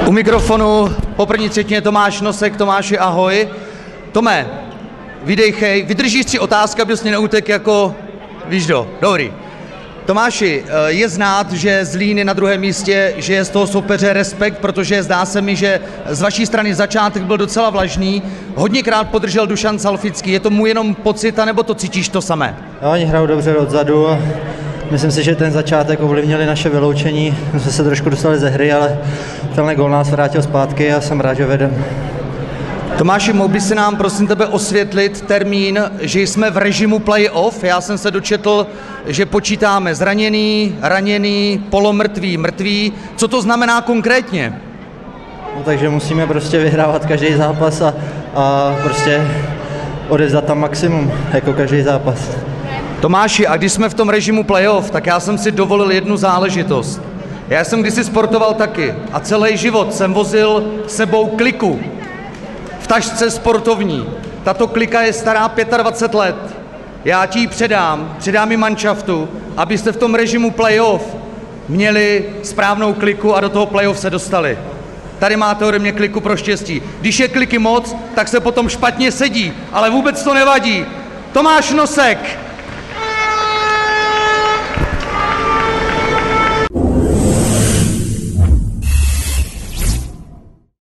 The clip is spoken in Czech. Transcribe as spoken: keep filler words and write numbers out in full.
U mikrofonu po první třetině Tomáš Nosek. Tomáši, ahoj. Tome, vydejchej, vydržíš tři otázky, abys mě neutek jako, víš do, dobrý. Tomáši, je znát, že Zlín je na druhém místě, že je z toho soupeře respekt, protože zdá se mi, že z vaší strany začátek byl docela vlažný. Hodněkrát podržel Dušan Salfický. Je to mu jenom pocit, anebo to cítíš to samé? No, oni hrajou dobře odzadu a myslím si, že ten začátek ovlivnili naše vyloučení. My jsme se trošku dostali ze hry, ale tenhle gól nás vrátil zpátky a jsem rád, že vedem. Tomáši, mohl by si nám prosím tebe osvětlit termín, že jsme v režimu play-off? Já jsem se dočetl, že počítáme zraněný, raněný, polomrtvý, mrtvý. Co to znamená konkrétně? No, takže musíme prostě vyhrávat každý zápas a, a prostě odevzdat tam maximum, jako každý zápas. Tomáši, a když jsme v tom režimu play-off, tak já jsem si dovolil jednu záležitost. Já jsem kdysi sportoval taky a celý život jsem vozil sebou kliku. V tašce sportovní. Tato klika je stará dvacet pět let. Já ti ji předám, předám ji manšaftu, abyste v tom režimu play-off měli správnou kliku a do toho play-off se dostali. Tady máte ode mě kliku pro štěstí. Když je kliky moc, tak se potom špatně sedí, ale vůbec to nevadí. Tomáš Nosek!